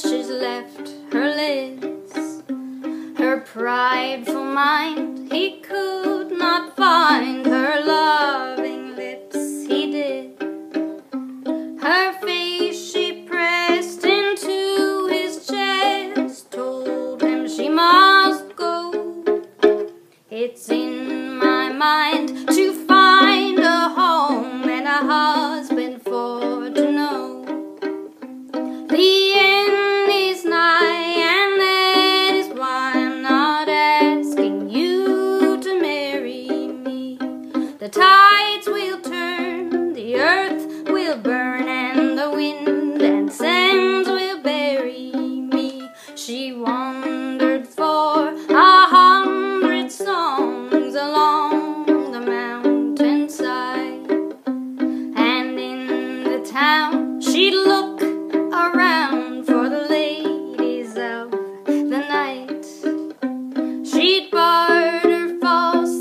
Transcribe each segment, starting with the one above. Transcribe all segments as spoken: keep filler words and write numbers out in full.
she's left her lids. Her prideful mind he could not find, her loving lips he did. Her face she pressed into his chest, told him she must go. It's in my mind to find a home and a husband for to know. The end is nigh, and that is why I'm not asking you to marry me. The tides will turn, the earth will burn, and the wind and sands will bury me. She wandered for a hundred songs along the mountainside, and in the town she'd look around for the ladies of the night. She'd barter false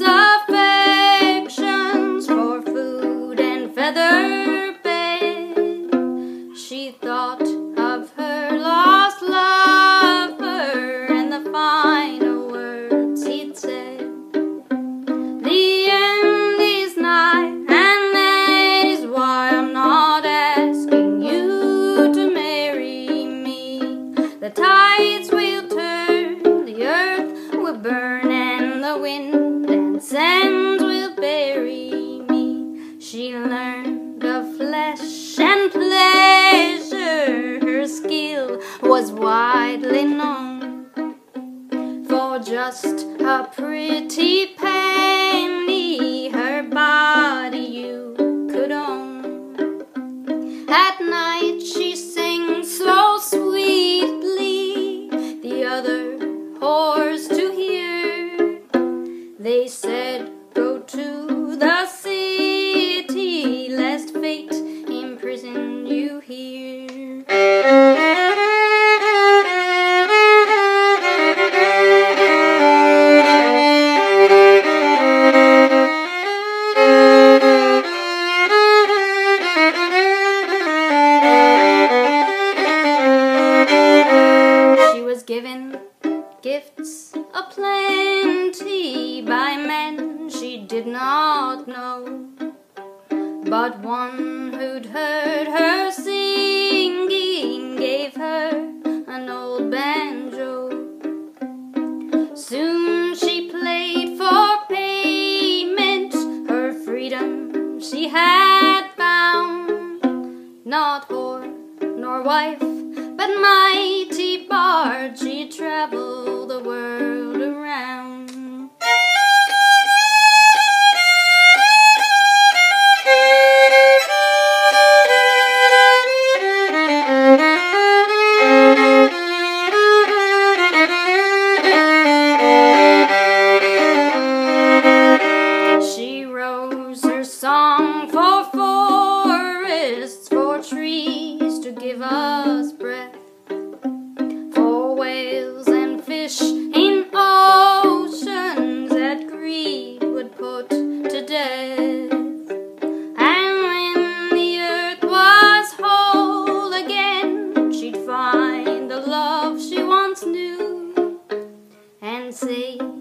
affections for food and feather bed. She thought of her lost lover and the final words he'd said. The end is nigh, and that is why I'm not asking you to marry me. The tides will turn, the earth will burn, and the wind and sands will bury me. She learned of flesh and pleasure, her skill was widely known. For just a pretty penny, her body you could own. At night she sings so sweetly, the other whores to hear. They said, go to the city, lest fate imprison you here. Given gifts aplenty by men she did not know, but one who'd heard her singing gave her an old banjo. Soon she played for payment, her freedom she had found. Not whore nor wife, but mighty bard, she traveled the world around. She rose her song for forests, for trees to give us breath, for whales and fish in oceans that greed would put to death. And when the earth was whole again, she'd find the love she once knew and say,